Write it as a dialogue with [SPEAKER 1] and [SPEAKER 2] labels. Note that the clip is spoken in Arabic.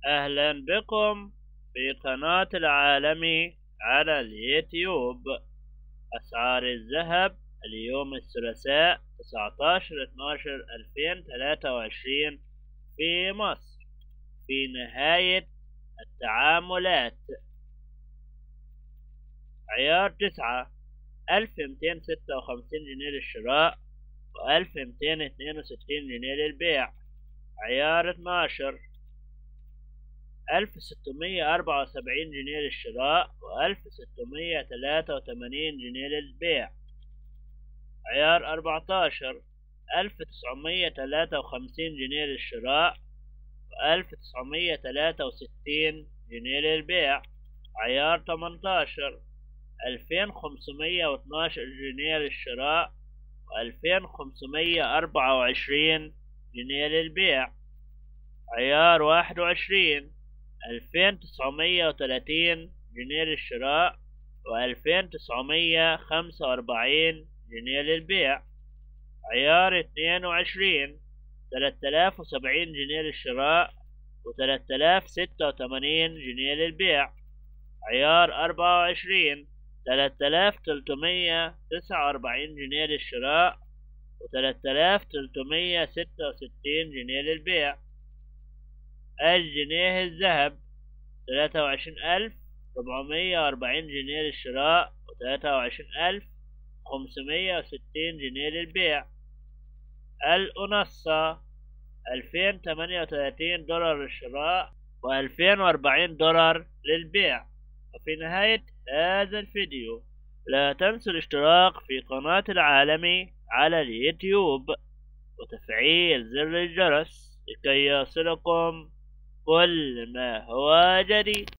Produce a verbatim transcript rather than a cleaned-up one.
[SPEAKER 1] أهلا بكم في قناة العالمي على اليوتيوب. أسعار الذهب اليوم الثلاثاء تسعة عشر اثناشر ألفين وثلاثة وعشرين في مصر في نهاية التعاملات. عيار تسعة ألف مئتين ستة وخمسين جنيه للشراء وألف مئتين اثنين وستين جنيه للبيع. عيار اثناشر ألف ستمية أربعة وسبعين جنيه للشراء وألف ستمية ثلاثة وثمانين جنيه للبيع. عيار أربعتاشر ألف تسعمية ثلاثة وخمسين جنيه للشراء وألف تسعمية ثلاثة وستين جنيه للبيع. عيار تمنتاشر ألفين خمسمية واثناشر جنيه للشراء وألفين خمسمية أربعة وعشرين جنيه للبيع. عيار واحد وعشرين ألفين تسعمية وثلاثين جنيه للشراء وألفين تسعمية خمسة وأربعين جنيه للبيع. عيار اثنين وعشرين ثلاثة آلاف وسبعين جنيه للشراء وثلاثة آلاف ستة وثمانين جنيه للبيع. عيار أربعة وعشرين ثلاثة آلاف وثلاثمية تسعة وأربعين جنيه للشراء وثلاثة آلاف وثلاثمية ستة وستين جنيه للبيع. الجنيه الذهب ثلاثة وعشرين ألف ربعمية وأربعين جنيه للشراء وثلاثة وعشرين ألف خمسمية وستين جنيه للبيع. الأونصة ألفين وثمانية وثلاثين دولار للشراء وألفين وأربعين دولار للبيع. وفي نهاية هذا الفيديو لا تنسوا الاشتراك في قناة العالمي على اليوتيوب وتفعيل زر الجرس لكي يصلكم كل ما هو جديد.